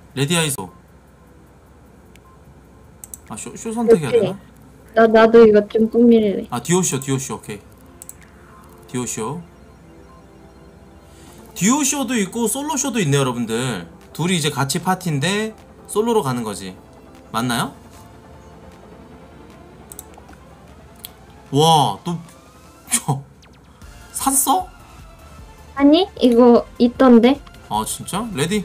레디아이소. 아, 쇼 선택해야 오케이. 되나? 나도 이거 좀 꾸밀래. 아, 듀오쇼. 오케이. 듀오쇼. 듀오쇼도 있고 솔로쇼도 있네요, 여러분들. 둘이 이제 같이 파티인데 솔로로 가는 거지. 맞나요? 와, 너 샀어? 아니, 이거 있던데? 아, 진짜? 레디?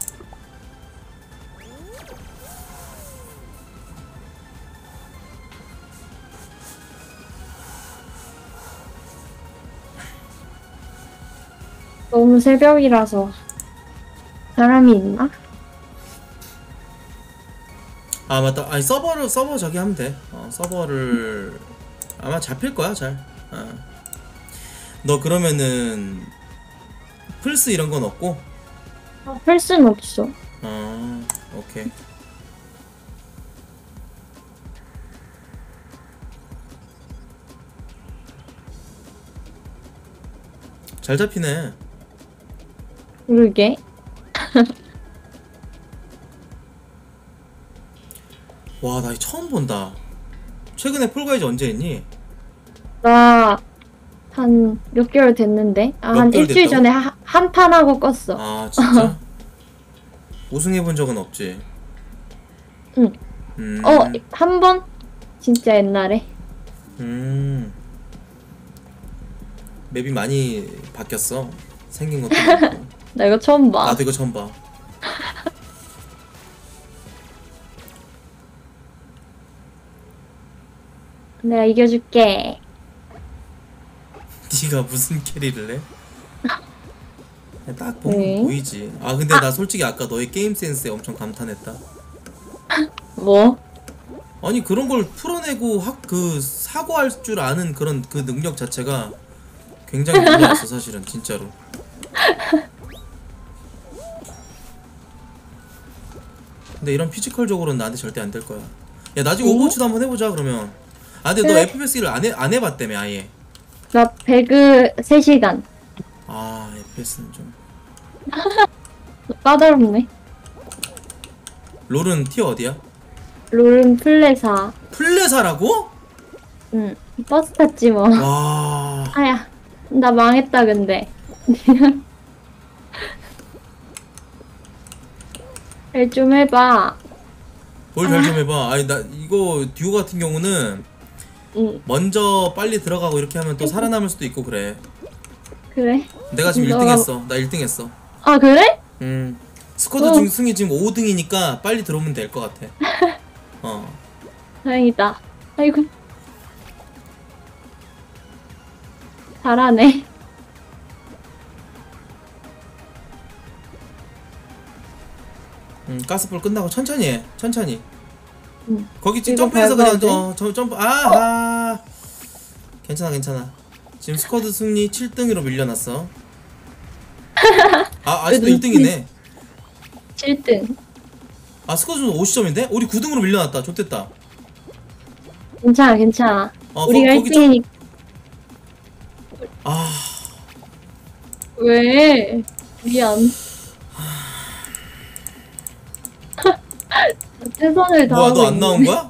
너무 새벽이라서 사람이 있나? 아, 맞다. 아니, 서버 저기 하면 돼. 서버를 아마 잡힐 거야, 잘. 너 그러면은 플스 이런 건 없고? 할 순 없어. 오케이. 잘 잡히네. 그러게. 와, 나 이거 처음 본다. 최근에 폴가이즈 언제 했니? 나 한 몇 개월 됐는데? 몇 한 개월 일주일 됐다고? 전에 한 판 하고 껐어. 아, 진짜? 우승해본 적은 없지? 응. 음, 한 번? 진짜 옛날에. 맵이 많이 바뀌었어. 생긴 것도 많고. 나 이거 처음 봐. 나도 이거 처음 봐. 내가 이겨줄게. 네가 무슨 캐리를 해? 딱 보면 네. 보이지. 아, 근데 나 솔직히 아까 너의 게임 센스에 엄청 감탄했다. 뭐? 아니, 그런 걸 풀어내고 사고할 줄 아는 그런 그 능력 자체가 굉장히 놀라웠어, 사실은 진짜로. 근데 이런 피지컬적으로는 나한테 절대 안 될 거야. 야, 나중에 응? 오버워치도 한번 해보자 그러면. 아, 근데 너 그래? FPS를 안 해봤다며 아예. 나 배그 3시간. 아, FPS는 좀. 까다롭네. 롤은 티어 어디야? 롤은 플레사. 플레사라고? 응. 버스 탔지 뭐. 와. 아야. 나 망했다 근데. 잘 좀 해봐. 뭘 잘 좀 해봐. 아니, 나 이거 듀오 같은 경우는 응. 먼저 빨리 들어가고 이렇게 하면 또 살아남을 수도 있고 그래. 그래? 내가 지금 1등 했어. 나 1등 했어. 아 그래? 스쿼드 어. 중승이 지금 5등이니까 빨리 들어오면 될 것 같아. 다행이다. 아이고. 잘하네. 가스볼 끝나고 천천히 해. 천천히. 응. 거기 지금 이거 점프해서 그냥 밟아도 점프. 아하. 괜찮아. 지금 스쿼드 승리 7등으로 밀려났어. 아, 아직도 그래도 1등이네. 7등. 아, 스쿼드 50점인데? 우리 9등으로 밀려났다. 좋됐다. 괜찮아. 우리가 거기 좀. 1등이니까. 아, 왜? 미안. 최선을 뭐야, 다하고 너 안 나온 있는데. 거야?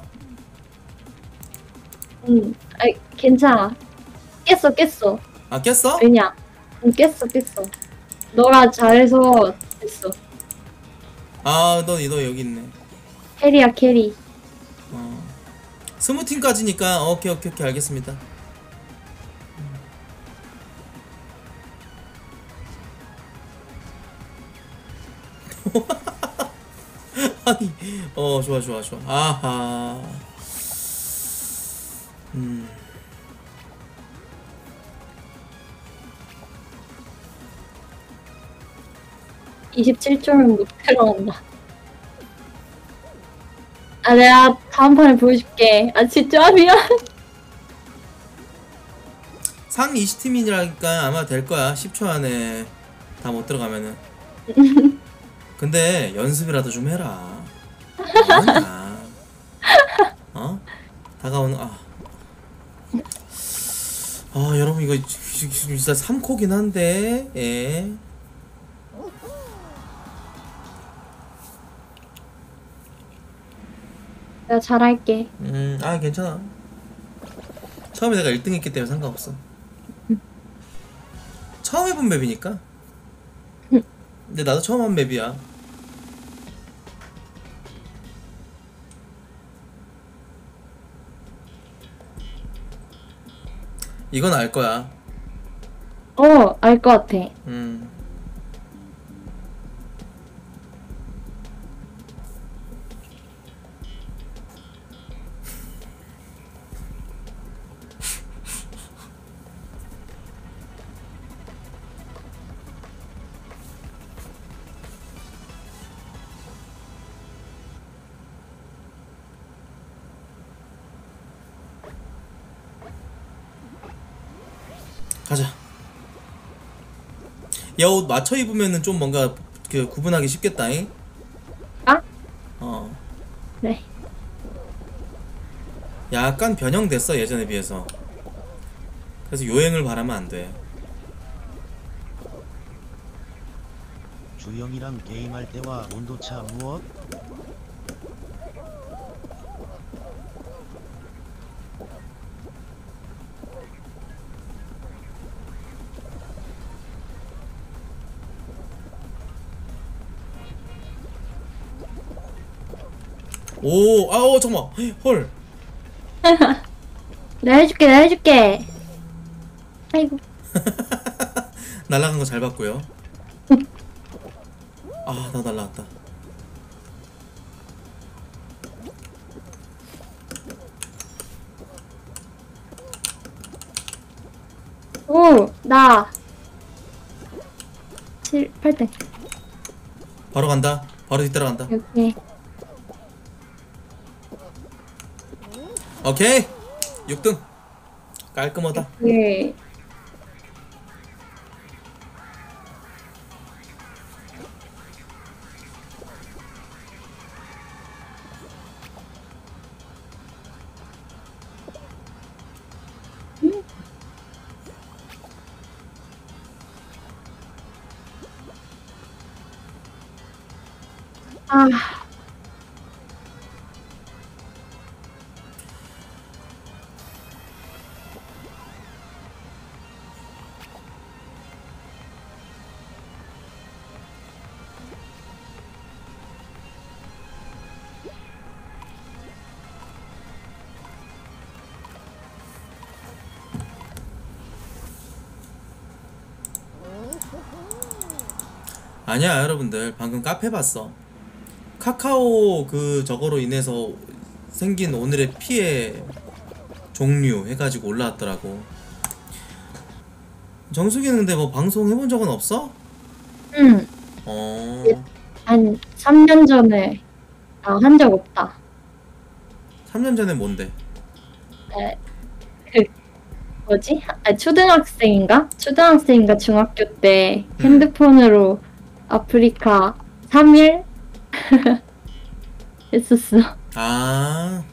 응. 아이, 괜찮아. 깼어. 아, 깼어? 왜냐? 응, 깼어. 너가 잘해서 됐어. 아, 너 여기 있네. 캐리야, 캐리. 20팀까지니까 오케이, 알겠습니다. 아니, 좋아. 아하. 27초면 못 들어간다. 아, 내가 다음 판에 보여줄게. 아, 진짜 미안. 상위 20팀이니까 아마 될 거야. 10초 안에 다 못 들어가면은. 근데 연습이라도 좀 해라. 뭐하냐. 다가오는 여러분 이거 진짜 3코긴 한데. 예. 내가 잘할게. 아 괜찮아. 처음에 내가 1등 했기 때문에 상관없어. 처음 해본 맵이니까. 근데 나도 처음 한 맵이야. 이건 알 거야. 알 것 같아. 음. 가자. 야, 옷 맞춰 입으면은 좀 뭔가 그 구분하기 쉽겠다잉. 아? 어. 네. 약간 변형됐어 예전에 비해서. 그래서 요행을 바라면 안 돼. 주영이랑 게임할 때와 온도차 무엇? 오, 잠깐만. 헐. 내가 해줄게, 내가 해줄게. 아이고. 날아간 거 잘 봤고요. 아, 나 날라갔다. 오, 나. 7, 8등. 바로 간다. 바로 뒤따라간다. 여기. 오케이. 6등. 깔끔하다. 예. 아, 아니야, 여러분들. 방금 카페 봤어. 카카오 그 저거로 인해서 생긴 오늘의 피해 종류 해가지고 올라왔더라고. 정수기는 근데 뭐 방송 해본 적은 없어? 응. 어. 한 3년 전에 한 적 없다. 3년 전에 뭔데? 에, 그 뭐지? 초등학생인가? 초등학생인가 중학교 때 핸드폰으로 아프리카 3일 했었어. 아.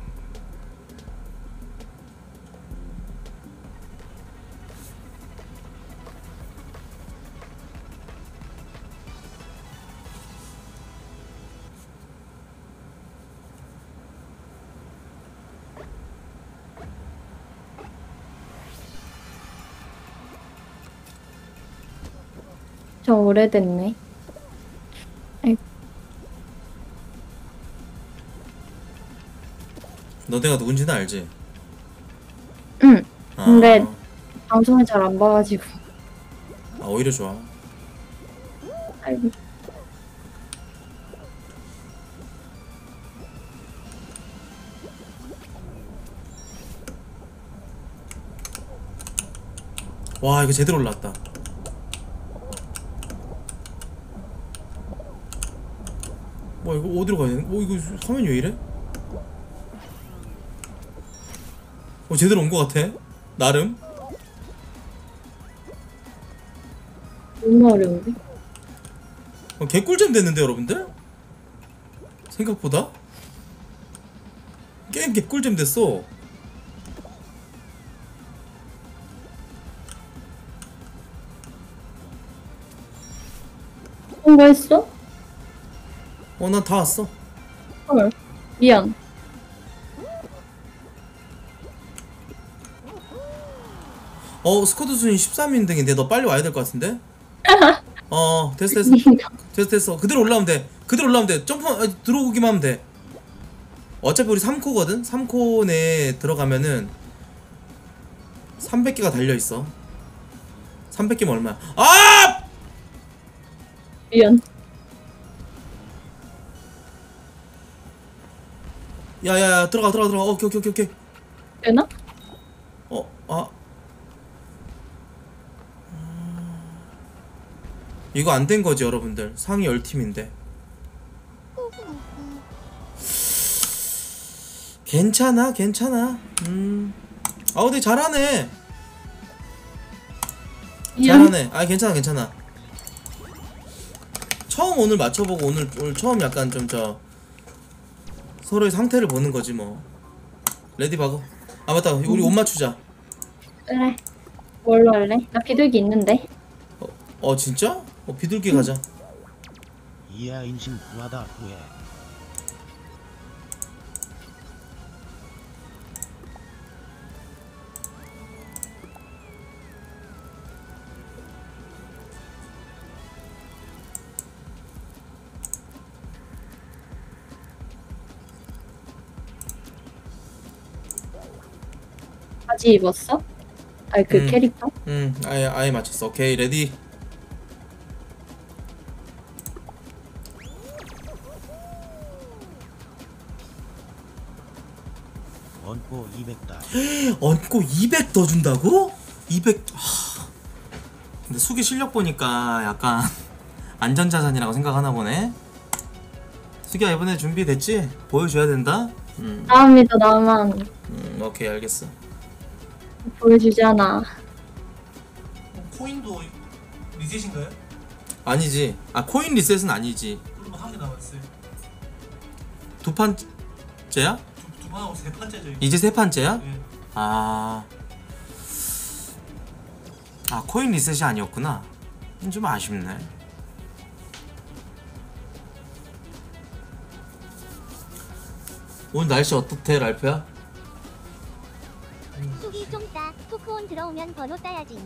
좀 오래됐네. 아이고. 너네가 누군지는 알지? 응. 아. 근데 방송을 잘 안 봐가지고. 아, 오히려 좋아. 아이고. 와, 이거 제대로 올랐다. 와, 이거 어디로 가야 되는? 이거 화면이 왜 이래? 제대로 온 거 같아. 나름. 너무 어려운데? 개꿀잼 됐는데, 여러분들? 생각보다? 게임 개꿀잼 됐어. 통과했어? 난 다 왔어. 헐. 미안. 스쿼드 순위 13인등인데 너 빨리 와야 될 것 같은데? 됐어. 됐어. 그대로 올라오면 돼. 점프, 들어오기만 하면 돼. 어차피 우리 3코거든? 3코 내에 들어가면은 300개가 달려있어. 300개면 얼마야? 아! 미안. 야야야, 들어가. 오케이. 되나? 이거 안 된 거지, 여러분들. 상위 10팀인데. 괜찮아. 근데 잘하네. 미안. 잘하네. 괜찮아. 처음 오늘 맞춰보고 오늘 처음 약간 좀 서로의 상태를 보는 거지 뭐. 레디 박어. 맞다. 우리 옷 맞추자. 그래. 뭘로 할래? 나 비둘기 있는데. 진짜? 비둘기 가자. 이야 인심 구하다 후회. 바지 입었어? 아니 그 캐릭터? 아예 맞췄어. 오케이, 레디. 얹고 200다. 얹고 200 더 준다고? 200. 근데 수기 실력 보니까 약간 안전자산이라고 생각하나 보네. 수기야, 이번에 준비됐지? 보여줘야 된다? 나옵니다 나만 오케이, 알겠어. 보여주잖아. 코인도 리셋인가요? 아니지. 코인 리셋은 아니지. 그럼 한 개 남았어요. 두 판째야? 두 판하고 세 판째죠. 이거. 이제 세 판째야? 네. 코인 리셋이 아니었구나. 좀 아쉽네. 오늘 날씨 어떻대, 랄프야? 쑥이 좀 따. 토크온 들어오면 번호 따야지.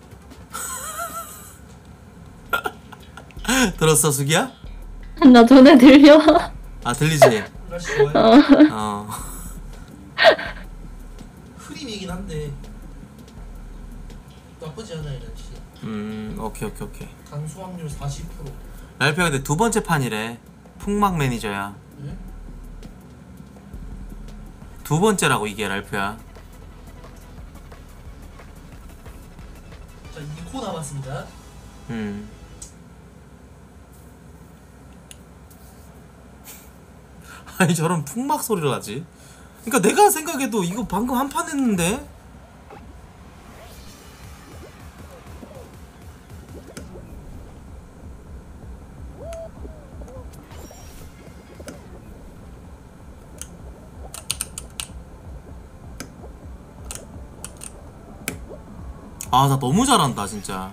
들었어, 수기야? 나 전에 들려. 들리지? 날씨 좋아요. 흐림이긴 한데 나쁘지 않아요 날씨. 오케이. 강수 확률 40%. 랄프야, 근데 두 번째 판이래. 풍막 매니저야. 네? 두 번째라고, 이게, 랄프야. 자 2코 남았습니다. 아니, 저런 풍막 소리를 하지? 그러니까 내가 생각해도 이거 방금 한 판 했는데? 나 너무 잘한다, 진짜.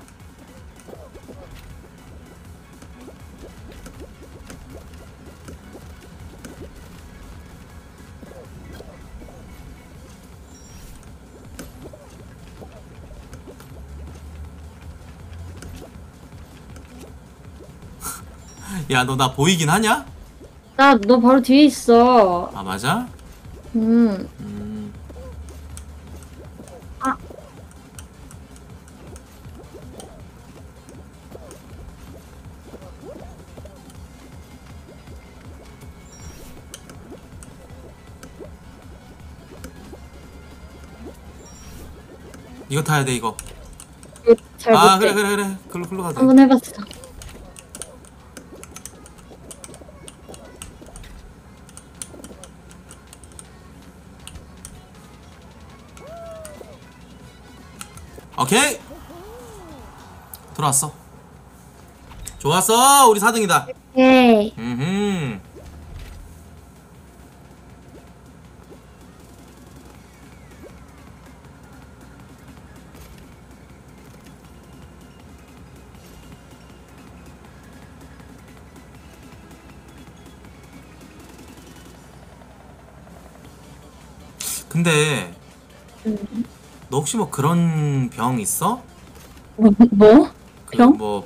야, 너 나 보이긴 하냐? 나 너 바로 뒤에 있어. 맞아? 음. 이거 타야 돼, 이거. 이거 잘 못해. 그래. 글로 가자. 한번 해봤어. 오케이. 들어왔어. 좋았어. 우리 4등이다. 오케이. 근데 너 혹시 뭐 그런 병 있어? 뭐? 그 병? 뭐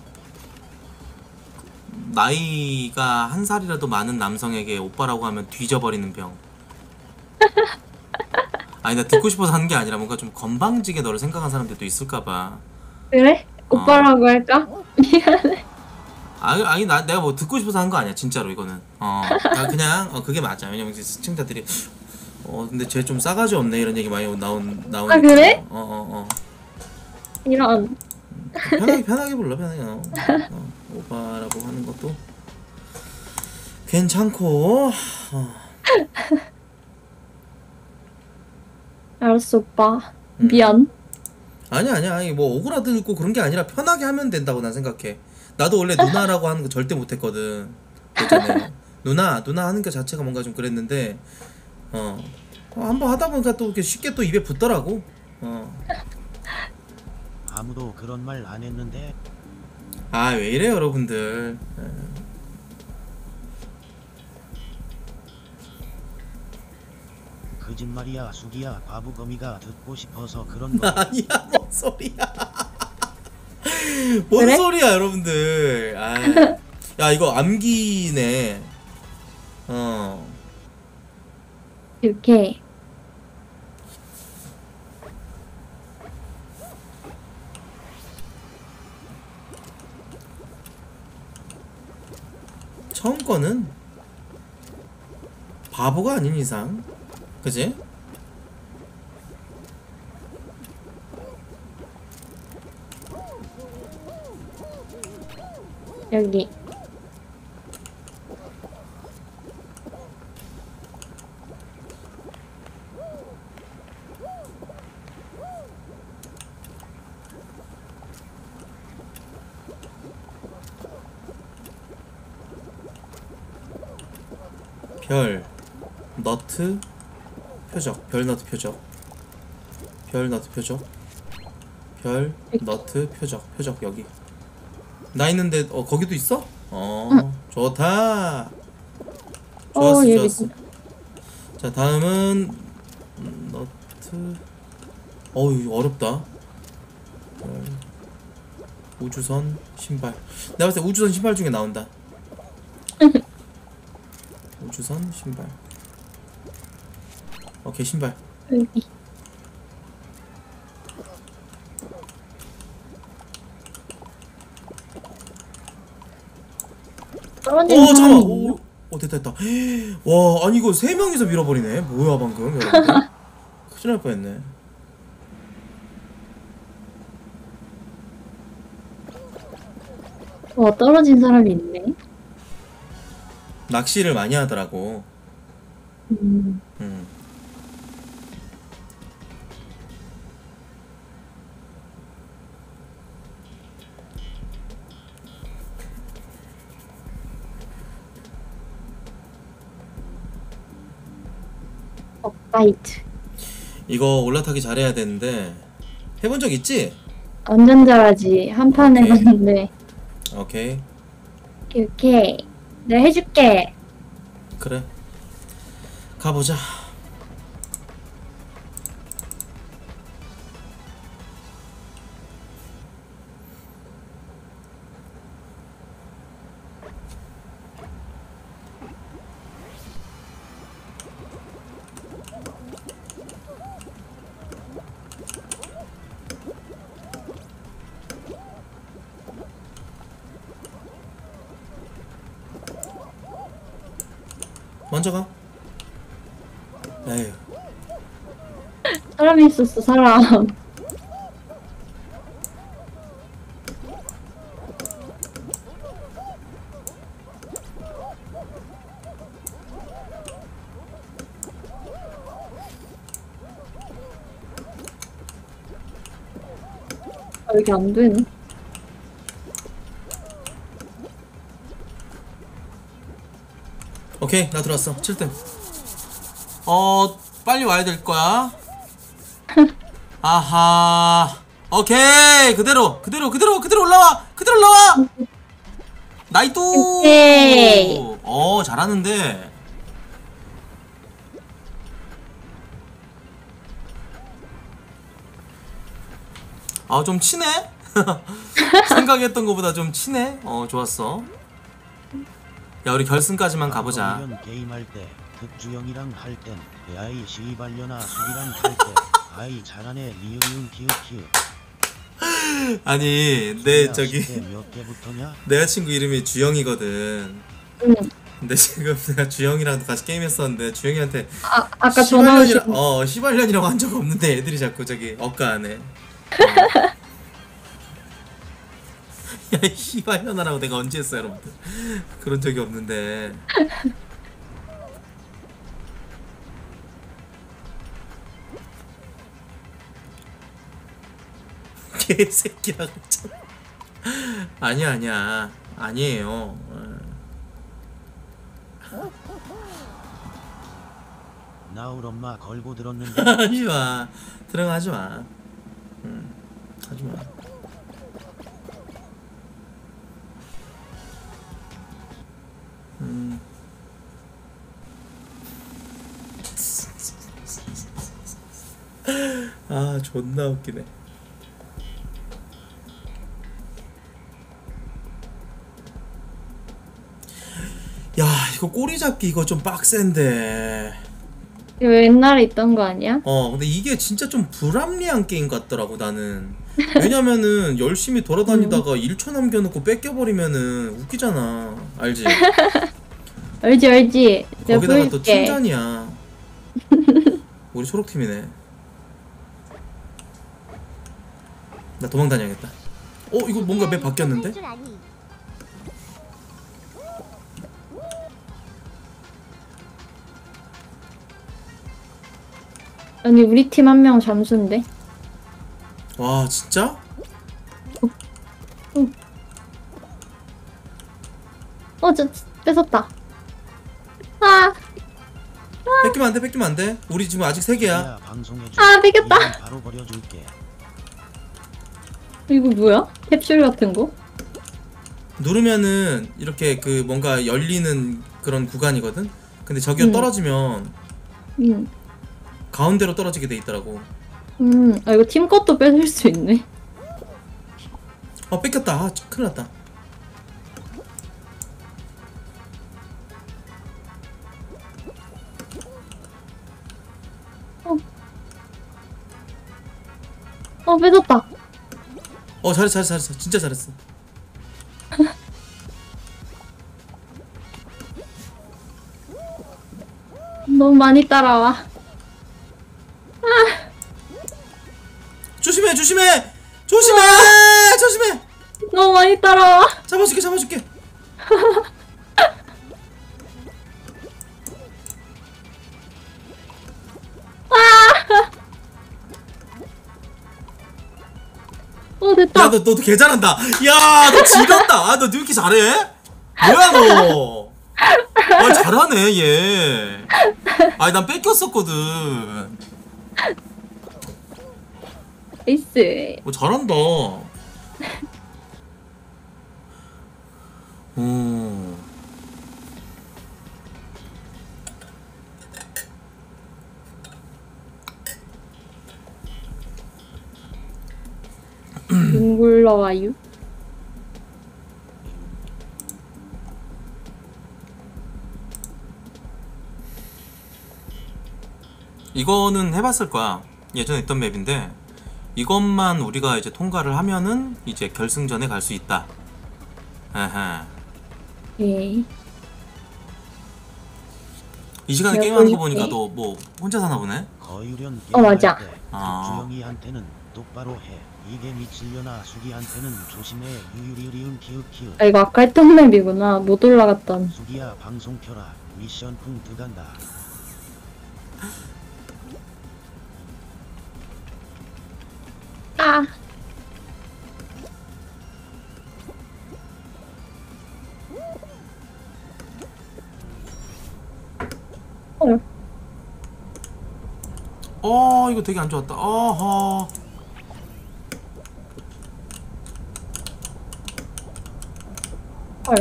나이가 한 살이라도 많은 남성에게 오빠라고 하면 뒤져버리는 병. 아니 나 듣고 싶어서 하는 게 아니라 뭔가 좀 건방지게 너를 생각한 사람들도 있을까봐. 그래? 오빠라고 할까? 미안해. 아니 나 내가 뭐 듣고 싶어서 한 거 아니야 진짜로 이거는. 나 그냥 그게 맞아. 왜냐면 이제 시청자들이 근데 쟤 좀 싸가지 없네 이런 얘기 많이 나오니까. 아, 그래? 이런. 편하게 불러 편하게. 오빠라고 하는 것도 괜찮고. 알았어, 오빠. 미안. 아니 뭐 오그라들고 그런 게 아니라 편하게 하면 된다고 난 생각해. 나도 원래 누나라고 하는 거 절대 못했거든. 그랬잖아요. 누나 하는 거 자체가 뭔가 좀 그랬는데 한번 하다 보니까 또 이렇게 쉽게 또 입에 붙더라고. 아무도 그런 말 안 했는데 아 왜 이래요 여러분들. 거짓말이야 수기야 바보거미가 듣고 싶어서 그런 거. 아니야 뭔 소리야. 뭔 그래? 소리야 여러분들. 야 이거 암기네. 이렇게. 처음 거는 바보가 아닌 이상, 그지? 여기. 별, 너트, 표적, 별, 너트, 표적, 별, 너트, 표적, 별, 너트, 표적 여기. 나 있는데 거기도 있어? 좋다. 좋았어 여기 좋았어. 자 다음은 너트. 이거 어렵다. 별, 우주선 신발. 내가 봤을 때 우주선 신발 중에 나온다. 우주선 신발. 오케이 신발. 여기. 떨어지는 잠깐만. 사람이 있나? 됐다. 와 아니 이거 3명이서 밀어버리네. 뭐야 방금 여러분들. 큰일 날 뻔했네. 떨어진 사람이 있네. 낚시를 많이 하더라고. 음. 업바이트. 이거 올라타기 잘해야 되는데 해본 적 있지? 완전 잘하지. 한 판 오케이. 해봤는데. 오케이 오케이. 내가 해줄게. 그래 가보자. 먼저 가. 에휴. 사람이 있었어, 사람. 여기 안 되네. 오케이 나 들어왔어. 7등. 빨리 와야 될 거야. 아하. 오케이 그대로 올라와. 나이도. 오케이. 잘하는데. 아, 좀 치네? 생각했던 것보다 좀 치네? 좋았어. 야, 우리 결승까지만 가보자. 과거 게임할 때 득주영이랑 할 땐 아이 시발려나 수기랑 할 때 아이 잘하네 리으리은 키읔키읔. 아니, 내 저기 몇 개부터냐? 내 여자친구 이름이 주영이거든. 응. 근데 지금 내가 주영이랑도 같이 게임했었는데 주영이한테 아까 전화 오신 시발년이라고 한 적 없는데 애들이 자꾸 저기 억까하네. 야, 이 시발년아라고 내가 언제 했어, 여러분들. 그런 적이 없는데. 개새끼라고 참. 아니야 아니에요. 나 울 엄마 걸고 들었는데. 하지마, 들어가지마. 하지마. 아, 존나 웃기네. 야, 이거 꼬리 잡기 이거 좀 빡센데. 이거 옛날에 있던 거 아니야? 근데 이게 진짜 좀 불합리한 게임 같더라고, 나는. 왜냐면은 열심히 돌아다니다가 1초 남겨놓고 뺏겨버리면은 웃기잖아. 알지? 알지. 내가 거기다가 또 보여줄게. 팀전이야. 우리 초록팀이네. 나 도망 다녀야겠다. 이거 뭔가 맵 바뀌었는데? 줄 아니. 아니 우리 팀 한 명 잠수인데. 와, 진짜? 저 뺏었다. 아, 뺏기면 안 돼. 우리 지금 아직 3개야. 야, 방송해줘. 뺏겼다. 이건 바로 버려줄게. 이거 뭐야? 캡슐 같은 거? 누르면은 이렇게 그 뭔가 열리는 그런 구간이거든? 근데 저기가 떨어지면 응. 가운데로 떨어지게 돼 있더라고. 이거 팀 것도 뺏을 수 있네. 뺏겼다. 아, 큰일 났다. 뺏었다. 잘했어. 진짜 잘했어. 너무 많이 따라와. 조심해! 너무 많이 따라와. 잡아줄게. 됐다. 야, 너도 개 잘한다. 야, 너 지렸다. 아, 너 이렇게 잘해? 뭐야, 너? 아, 잘하네, 얘. 아니, 난 뺏겼었거든. 에이스. 잘한다. 눈 굴러와요. 이거는 해봤을 거야. 예전에 있던 맵인데 이것만 우리가 이제 통과를 하면은 이제 결승전에 갈 수 있다. 아하. 예. 이 시간에 내가 게임하는 거 보여줄게. 보니까 너 뭐 혼자 사나 보네? 거유련 맞아. 주영이한테는 똑바로 해. 이게 미칠려나 수기한테는 조심해. 유유리은 키읔키읔. 이거 아까 했던 맵이구나. 못 올라갔던. 수기야 방송 켜라. 미션 풍 들어간다. 아. 이거 되게 안 좋았다. 어허. 헐.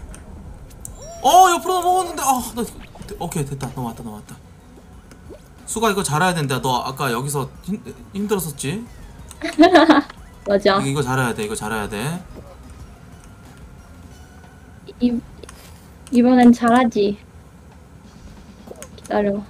옆으로 넘어갔는데 나 오케이, 됐다. 넘어왔다. 수가 이거 잘해야 된다. 너 아까 여기서 힘들었었지? 맞아. 이거 잘해야 돼. 이거 잘해야 돼. 이번엔 잘하지. 기다려.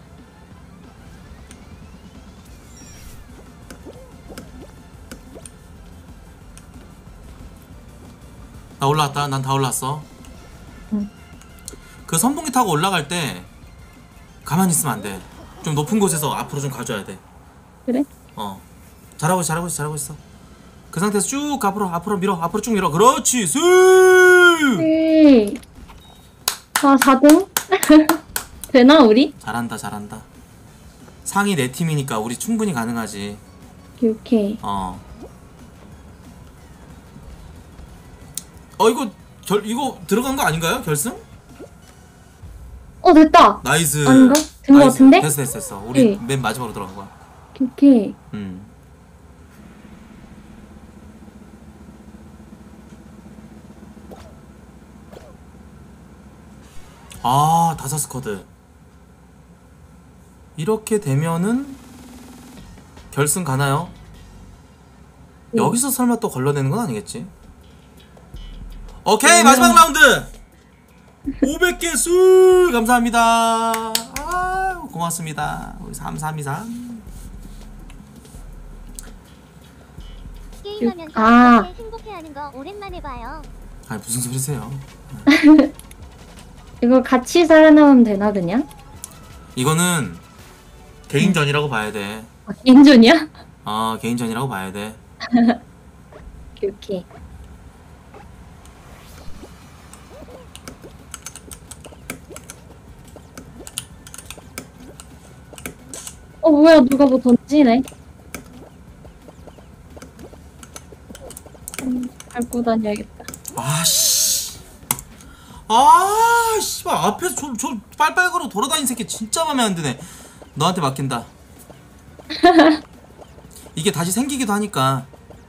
나 올라왔다. 난 다 올라왔어. 응. 그 선풍기 타고 올라갈 때 가만히 있으면 안 돼. 좀 높은 곳에서 앞으로 좀 가줘야 돼. 그래? 잘하고 있어, 잘하고 있어, 잘하고 있어. 그 상태에서 쭉 앞으로 밀어. 앞으로 쭉 밀어. 그렇지. 쑥! 아, 4등? 되나, 우리? 잘한다, 잘한다. 상위 4팀이니까 우리 충분히 가능하지. 오케이. 이거 들어간 거 아닌가요? 결승? 됐다! 나이스. 아닌가? 된 거 나이스. 같은데? 됐어. 우리 네. 맨 마지막으로 들어간 거야. 오케이. 아, 5스쿼드. 이렇게 되면은 결승 가나요? 네. 여기서 설마 또 걸러내는 건 아니겠지? 오케이, 마지막 라운드. 500개 수 감사합니다. 아, 고맙습니다. 우리 3323. 게임하면서 아. 이렇게 행복해하는 거 오랜만에 봐요. 아, 무슨 소리세요? 이거 같이 살아남으면 되나, 그냥? 이거는 개인전이라고 봐야 돼. 인존이야? 개인전이라고 봐야 돼. 오케이. 뭐야, 누가 뭐 던지네? 밟고 다녀야겠다. 씨발 앞에서 저 빨빨거로 돌아다니는 새끼 진짜 맘에 안 드네. 너한테 맡긴다. 이게 다시 생기기도 하니까.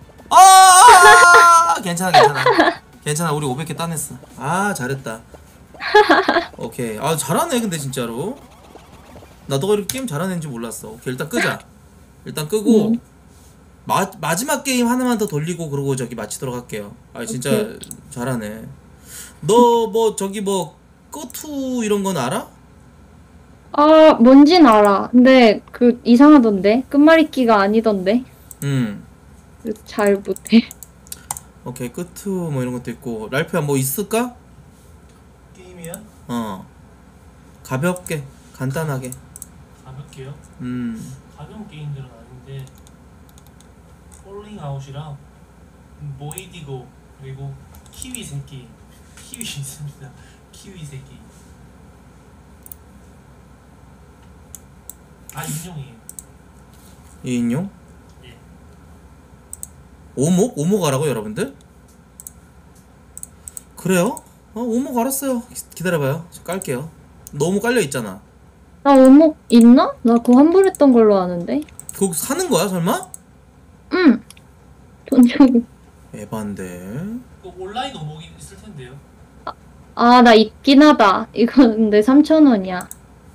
괜찮아. 우리 500개 따냈어. 잘했다. 오케이. 잘하네 근데 진짜로. 나 너가 이렇게 게임 잘하는지 몰랐어. 오케이, 일단 끄자. 일단 끄고 마지막 게임 하나만 더 돌리고 그러고 저기 마치도록 할게요. 진짜 오케이. 잘하네. 너 꺼투 이런 건 알아? 뭔진 알아. 근데 이상하던데? 끝말잇기가 아니던데? 잘 못해. 오케이, 끄투 뭐 이런 것도 있고. 랄프야 뭐 있을까? 게임이야? 가볍게 간단하게. 가볍게요? 가벼운 게임들은 아닌데 폴링 아웃이랑 모이디고 그리고 키위 새끼 있습니다. 키위 새끼. 인용이에요. 2인용? 예. 오목 알아고 여러분들? 그래요? 오목 알았어요. 기다려봐요. 저 깔게요. 너 오목 깔려있잖아. 나 오목 있나? 나 그거 환불했던 걸로 아는데? 그거 사는 거야 설마? 응. 돈 주고. 에반데. 온라인 오목이 있을 텐데요. 나 있긴 하다. 이거 근데 3,000원이야.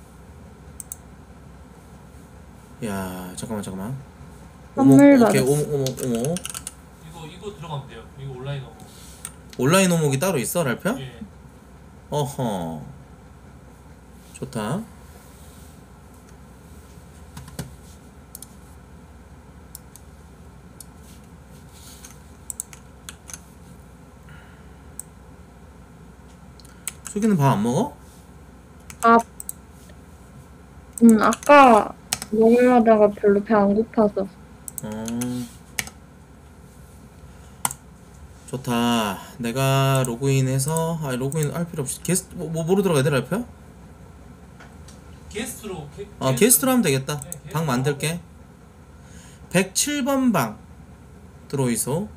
야, 잠깐만. 선물 오케이, 받았어. 오목. 이거 들어가면 돼요. 이거 온라인 오목. 온라인 오목이 따로 있어, 랄프야? 예. 어허. 좋다. 수기는 밥 안 먹어? 아까 먹으려다가 별로 배 안 고파서. 좋다. 내가 로그인해서 로그인 할 필요 없이 게스트 뭐로 들어가야 돼, 랄프야? 게스트로 게스트로 하면 되겠다. 네, 게스트로 방 만들게. 107번 방 들어오이소.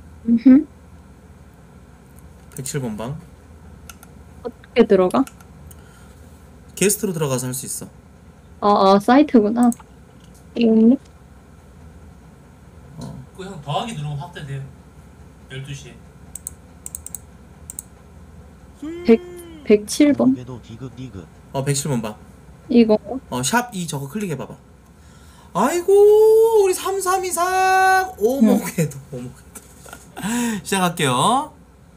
107번 방. 어떻게 들어가? 게스트로 들어가서 할 수 있어. 사이트구나. 이거 그형 더하기 누르면 확대돼요. 12시에. 107번? 도 디귿. 107번 방. 이거? 샵 2 저거 클릭해봐봐. 아이고 우리 3323 오목에도 시작할게요.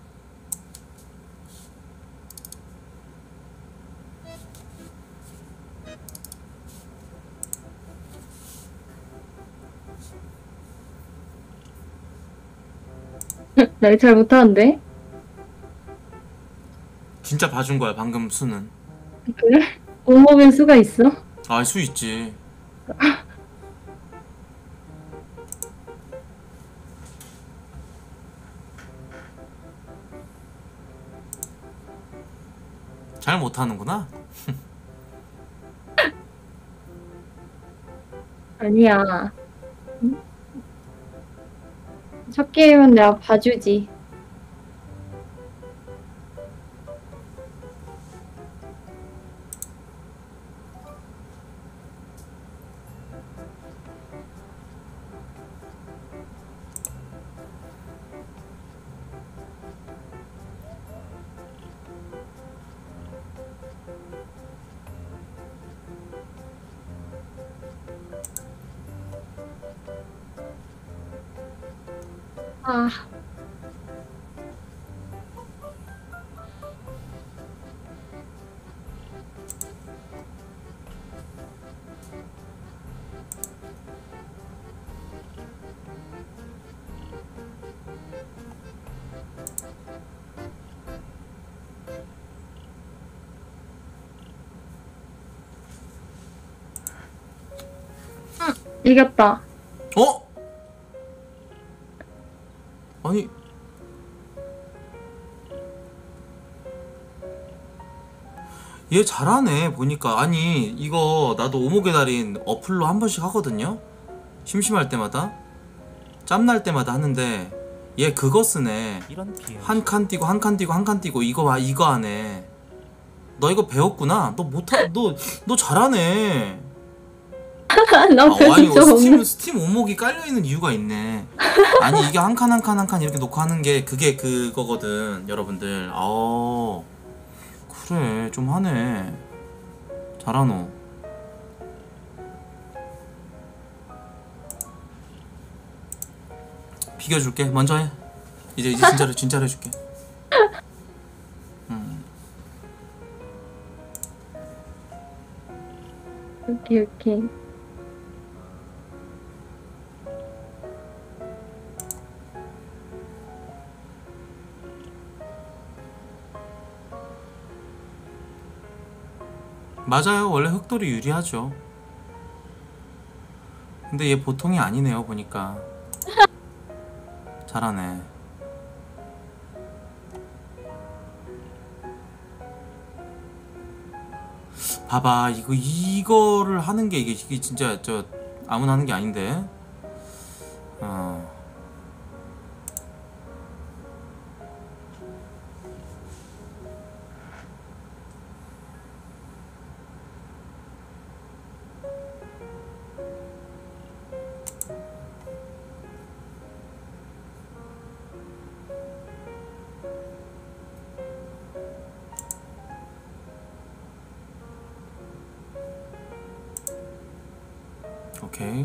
나 잘 못하는데? 진짜 봐준 거야 방금 수는. 그래? 오목엔 수가 있어? 알 수 있지. 잘 못하는구나. 아니야. 응? 첫 게임은 내가 봐주지. 아, 이겼다. 어? 아니 얘 잘하네 보니까. 아니 이거 나도 오목의 달인 어플로 한 번씩 하거든요. 심심할 때마다 짬날 때마다 하는데 얘 그거 쓰네. 한 칸 띄고 한 칸 띄고 한 칸 띄고 이거 봐 이거 하네. 너 이거 배웠구나. 너 못하 너 잘하네. 나 아니 별로 좀 없는. 스팀 오목이 깔려있는 이유가 있네. 아니 이게 한 칸 한 칸 한 칸 이렇게 놓고 하는 게 그게 그거거든 여러분들. 그래 좀 하네. 잘하노. 비교줄게. 먼저 해. 이제 진짜로 해줄게. 오케이, 오케이. 맞아요. 원래 흑돌이 유리하죠. 근데 얘 보통이 아니네요 보니까. 잘하네. 봐봐 이거를 하는 게 이게 진짜 저 아무나 하는 게 아닌데. 오케이.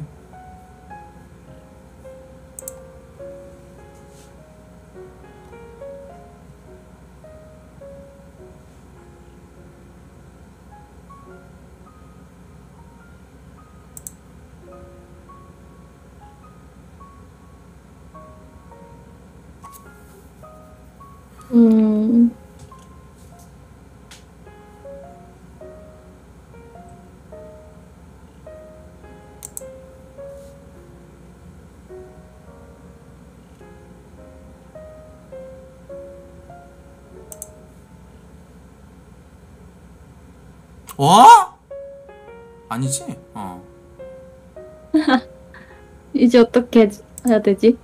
음, 와? 아니지? 이제 어떻게 해야 되지?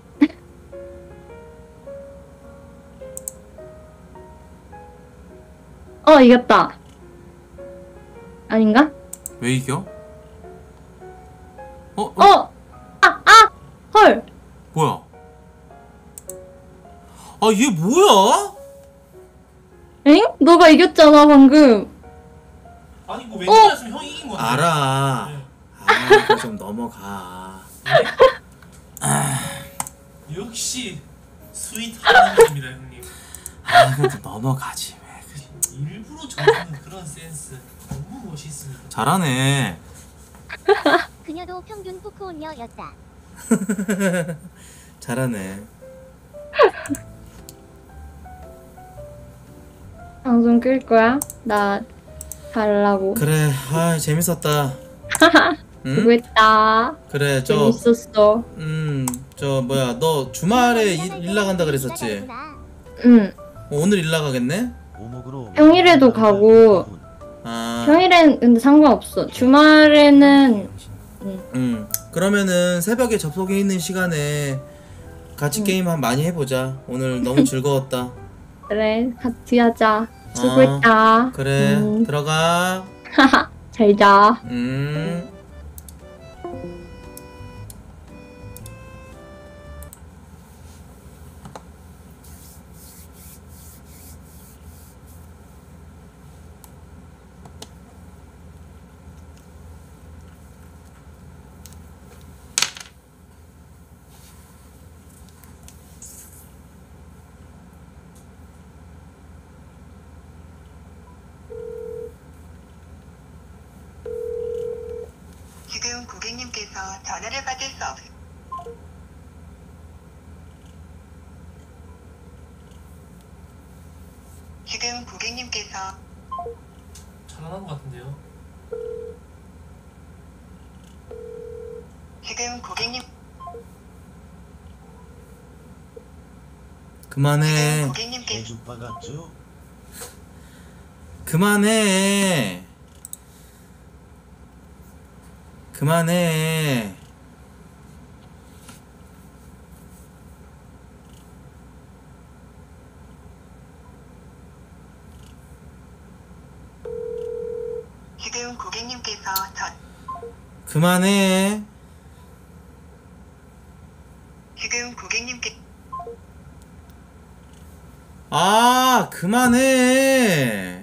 이겼다. 아닌가? 왜 이겨? 헐! 뭐야? 얘 뭐야? 엥? 너가 이겼잖아, 방금. 아니 뭐 왼쪽이었으면 형이 이긴 건데. 알아. 네. 이거 좀 넘어가. 역시 스윗하님입니다 형님. 이거 좀 넘어가지 왜? 일부러 저주는 그런 센스 너무 멋있습니다. 잘하네. 그녀도 평균 포크온녀였다. 잘하네. 방송 끌 거야? 나 달라고. 그래, 아 재밌었다. 응? 수고했다. 그래, 재밌었어. 저 뭐야, 너 주말에 일 나간다 그랬었지? 응. 오늘 일 나가겠네? 오목으로 평일에도 가고. 아, 평일엔 근데 상관없어. 주말에는 그러면은 새벽에 접속해 있는 시간에 같이 게임 많이 해보자. 오늘 너무 즐거웠다. 그래 같이 하자. 수고했다. 그래, 들어가. 잘 자. 지금 고객님께서 전화를 받을 수 없. 지금 고객님께서 잘안한 것 같은데요. 지금 고객님 그만해. 고객님께서 대주빠 같죠? 그만해. 그만해. 지금 고객님께서 그만해. 지금 고객님께 아, 그만해.